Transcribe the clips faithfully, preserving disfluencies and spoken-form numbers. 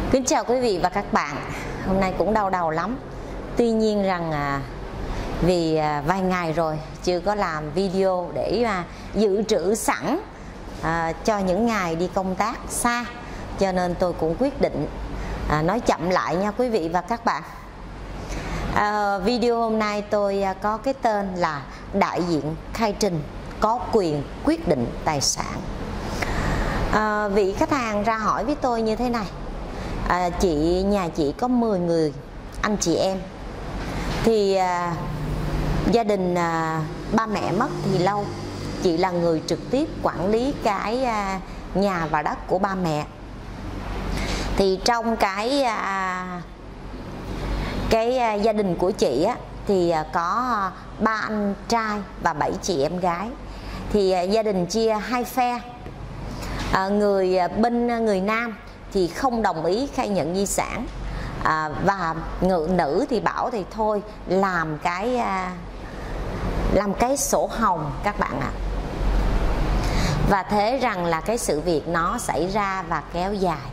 Kính chào quý vị và các bạn. Hôm nay cũng đau đầu lắm. Tuy nhiên rằng à, vì à, vài ngày rồi chưa có làm video để mà dự trữ sẵn à, cho những ngày đi công tác xa, cho nên tôi cũng quyết định à, nói chậm lại nha quý vị và các bạn. à, Video hôm nay tôi à, có cái tên là đại diện khai trình có quyền quyết định tài sản. à, Vị khách hàng ra hỏi với tôi như thế này: À, chị nhà chị có mười người anh chị em, thì à, gia đình à, ba mẹ mất thì lâu, chị là người trực tiếp quản lý cái à, nhà và đất của ba mẹ. Thì trong cái à, cái à, gia đình của chị á, thì à, có ba anh trai và bảy chị em gái. Thì à, gia đình chia hai phe. à, người à, bên người nam thì không đồng ý khai nhận di sản, à, và ngự nữ thì bảo thì thôi làm cái à, làm cái sổ hồng các bạn ạ. À. Và thế rằng là cái sự việc nó xảy ra và kéo dài.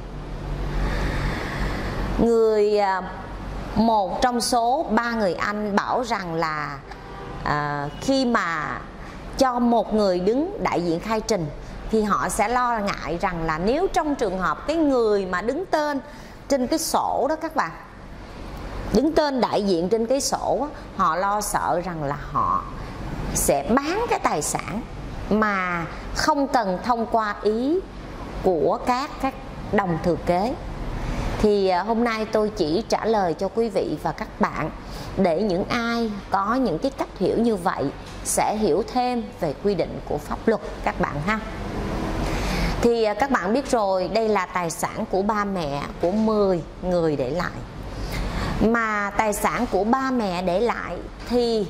Người à, một trong số ba người anh bảo rằng là à, khi mà cho một người đứng đại diện khai trình thì họ sẽ lo ngại rằng là nếu trong trường hợp cái người mà đứng tên trên cái sổ đó các bạn, đứng tên đại diện trên cái sổ, họ lo sợ rằng là họ sẽ bán cái tài sản mà không cần thông qua ý của các các đồng thừa kế. Thì hôm nay tôi chỉ trả lời cho quý vị và các bạn để những ai có những cái cách hiểu như vậy sẽ hiểu thêm về quy định của pháp luật các bạn ha. Thì các bạn biết rồi, đây là tài sản của ba mẹ của mười người để lại. Mà tài sản của ba mẹ để lại thì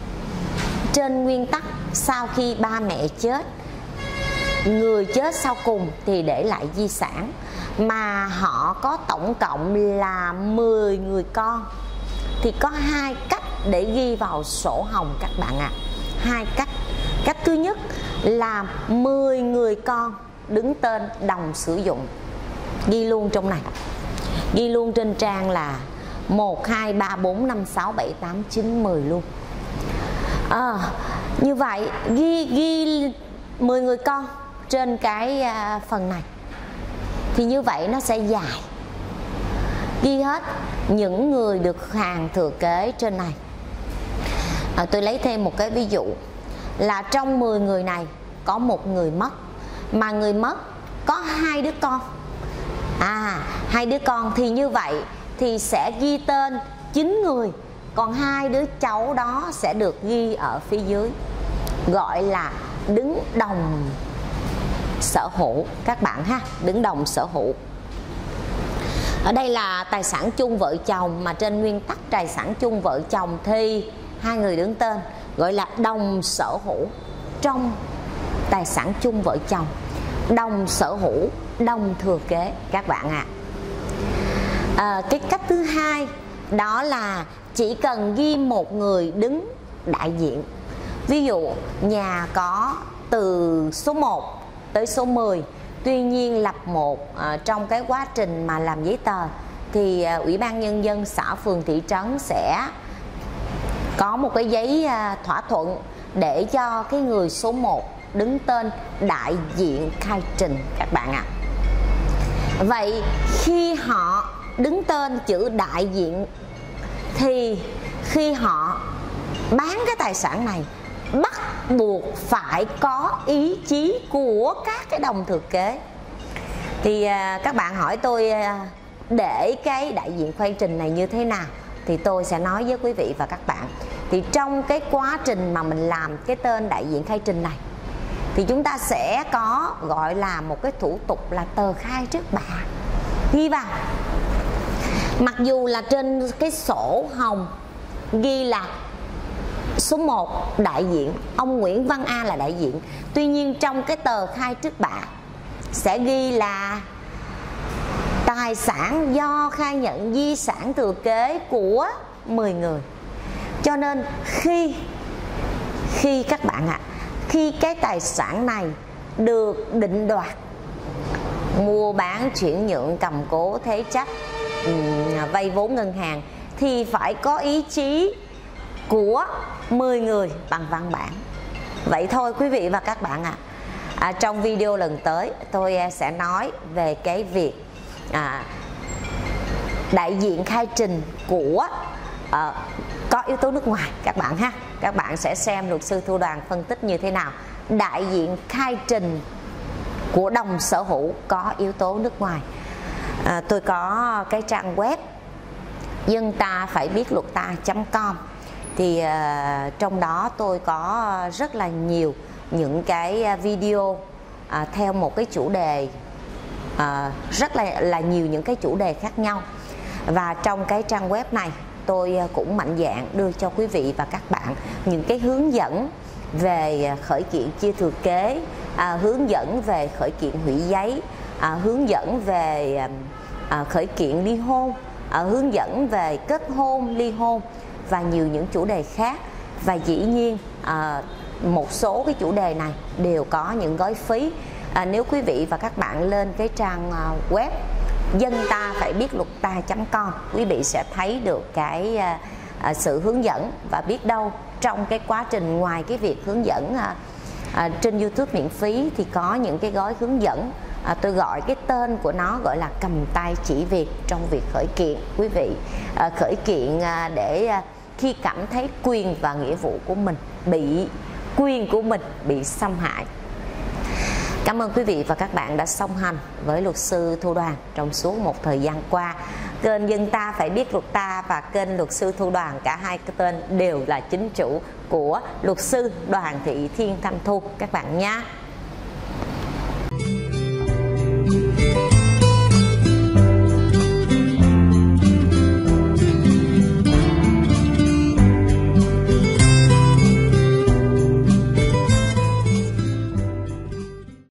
trên nguyên tắc sau khi ba mẹ chết, người chết sau cùng thì để lại di sản. Mà họ có tổng cộng là mười người con, thì có hai cách để ghi vào sổ hồng các bạn ạ. À. Hai cách. Cách thứ nhất là mười người con đứng tên đồng sử dụng, ghi luôn trong này, ghi luôn trên trang là một, hai, ba, bốn, năm, sáu, bảy, tám, chín, mười luôn. à, Như vậy ghi ghi mười người con trên cái à, phần này thì như vậy nó sẽ dài, ghi hết những người được hàng thừa kế trên này. à, Tôi lấy thêm một cái ví dụ là trong mười người này có một người mất, mà người mất có hai đứa con. À, hai đứa con thì như vậy thì sẽ ghi tên chín người, còn hai đứa cháu đó sẽ được ghi ở phía dưới, gọi là đứng đồng sở hữu các bạn ha, đứng đồng sở hữu. Ở đây là tài sản chung vợ chồng, mà trên nguyên tắc tài sản chung vợ chồng thì hai người đứng tên gọi là đồng sở hữu trong tài sản chung vợ chồng, đồng sở hữu, đồng thừa kế các bạn ạ. À. À, cái cách thứ hai đó là chỉ cần ghi một người đứng đại diện. Ví dụ nhà có từ số một tới số mười, tuy nhiên lập một à, trong cái quá trình mà làm giấy tờ thì à, Ủy ban Nhân dân xã phường thị trấn sẽ có một cái giấy à, thỏa thuận để cho cái người số một đứng tên đại diện khai trình các bạn ạ. À. Vậy khi họ đứng tên chữ đại diện thì khi họ bán cái tài sản này bắt buộc phải có ý chí của các cái đồng thừa kế. Thì à, các bạn hỏi tôi à, để cái đại diện khai trình này như thế nào, thì tôi sẽ nói với quý vị và các bạn. Thì trong cái quá trình mà mình làm cái tên đại diện khai trình này thì chúng ta sẽ có gọi là một cái thủ tục là tờ khai trước bạ ghi vào. Mặc dù là trên cái sổ hồng ghi là số một đại diện, ông Nguyễn Văn A là đại diện, tuy nhiên trong cái tờ khai trước bạ sẽ ghi là tài sản do khai nhận di sản thừa kế của mười người. Cho nên khi khi các bạn ạ, à, khi cái tài sản này được định đoạt mua bán, chuyển nhượng, cầm cố, thế chấp, vay vốn ngân hàng thì phải có ý chí của mười người bằng văn bản. Vậy thôi quý vị và các bạn ạ. À. À, trong video lần tới tôi sẽ nói về cái việc à, đại diện khai trình của à, có yếu tố nước ngoài các bạn ha. Các bạn sẽ xem luật sư Thu Đoàn phân tích như thế nào. Đại diện khai trình của đồng sở hữu có yếu tố nước ngoài. À, tôi có cái trang web dân ta phải biết luật ta chấm com, thì uh, trong đó tôi có rất là nhiều những cái video uh, theo một cái chủ đề, uh, rất là là nhiều những cái chủ đề khác nhau. Và trong cái trang web này tôi cũng mạnh dạn đưa cho quý vị và các bạn những cái hướng dẫn về khởi kiện chia thừa kế, à, hướng dẫn về khởi kiện hủy giấy, à, hướng dẫn về à, khởi kiện ly hôn, à, hướng dẫn về kết hôn, ly hôn và nhiều những chủ đề khác. Và dĩ nhiên à, một số cái chủ đề này đều có những gói phí. À, nếu quý vị và các bạn lên cái trang web dân ta phải biết luật ta chấm com, quý vị sẽ thấy được cái à, à, sự hướng dẫn. Và biết đâu trong cái quá trình ngoài cái việc hướng dẫn à, à, trên YouTube miễn phí thì có những cái gói hướng dẫn, à, tôi gọi cái tên của nó gọi là cầm tay chỉ việc trong việc khởi kiện. Quý vị à, khởi kiện à, để à, khi cảm thấy quyền và nghĩa vụ của mình bị quyền của mình bị xâm hại. Cảm ơn quý vị và các bạn đã song hành với luật sư Thu Đoàn trong suốt một thời gian qua. Kênh Dân Ta Phải Biết Luật Ta và kênh luật sư Thu Đoàn, cả hai cái tên đều là chính chủ của luật sư Đoàn Thị Thiên Thanh Thu các bạn nhé.